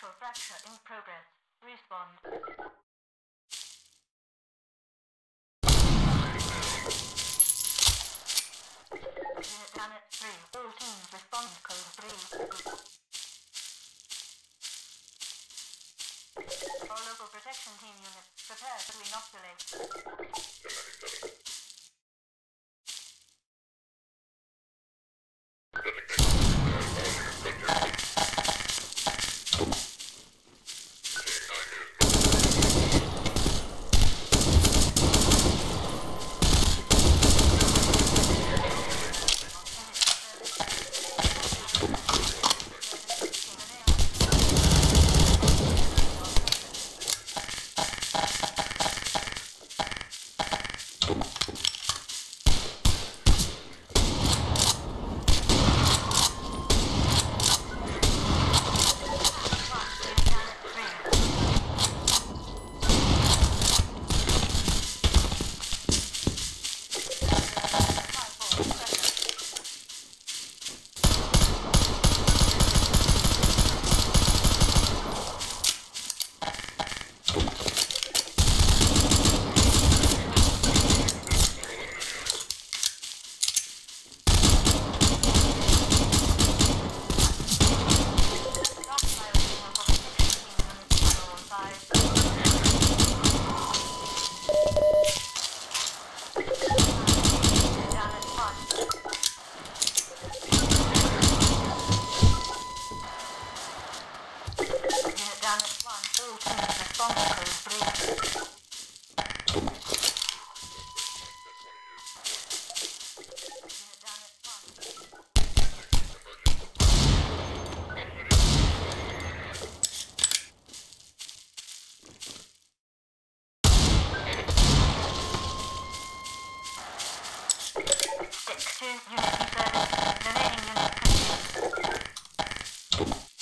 Partial fracture in progress. Respond. Unit Planet 3. All teams respond. Code 3. All local protection team units prepare to inoculate. Down at 1, all teams respond to code 3. Unit down at 1. Stick to unit in service. Remaining units complete.